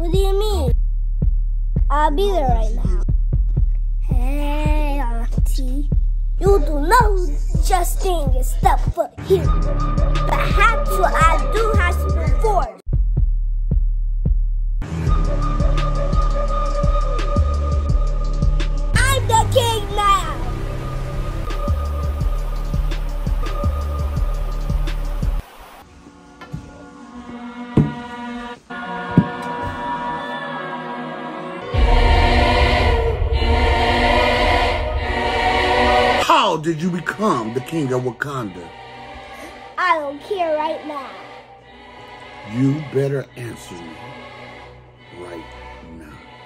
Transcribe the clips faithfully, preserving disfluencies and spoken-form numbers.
What do you mean? I'll be there right now. Hey, Auntie. You do know just thing is step foot here. Perhaps what I do has to do force. I'm the king now. How did you become the king of Wakanda? I don't care right now. You better answer me right now.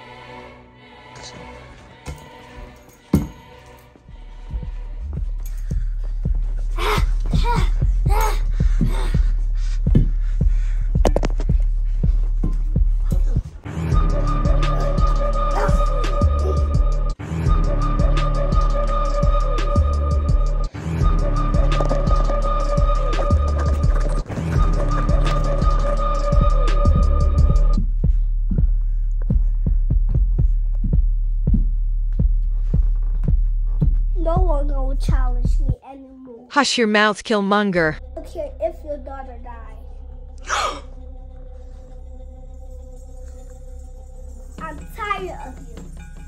No one gonna challenge me anymore. Hush your mouth, Killmonger. I don't care if your daughter dies. I'm tired of you.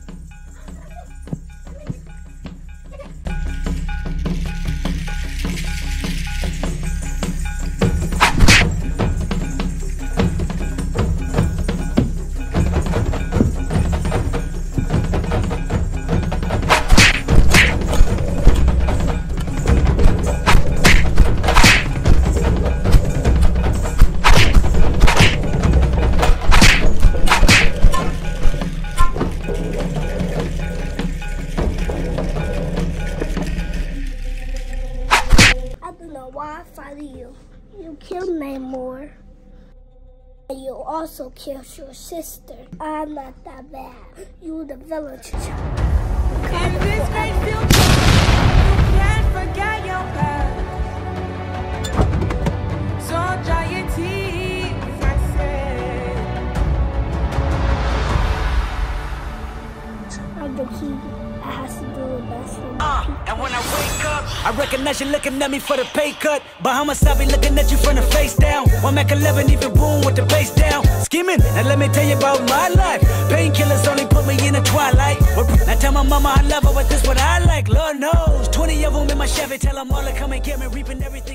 I don't know why I follow you. You killed Namor. And you also killed your sister. I'm not that bad. You the villain. In this great future, you can't forget your past. So dry your tears, I said. I'm the key. I has to do with that for my Uh, people. and when I wake up, I recognize you looking at me for the pay cut. Bahamas, I be looking at you from the face down. One Mac eleven, even boom with the bass down. Scheming, now let me tell you about my life. Painkillers only put me in the twilight. Now tell my mama I love her, but this what I like. Lord knows, twenty of them in my Chevy. Tell them all to come and get me, reaping everything.